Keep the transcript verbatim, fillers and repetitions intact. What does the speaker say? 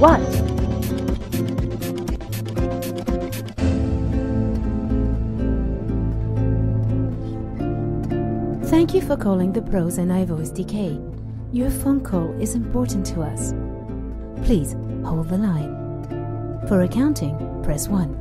What? Thank you for calling Thepros and ivoice dot d k. Your phone call is important to us. Please hold the line. For accounting, press one.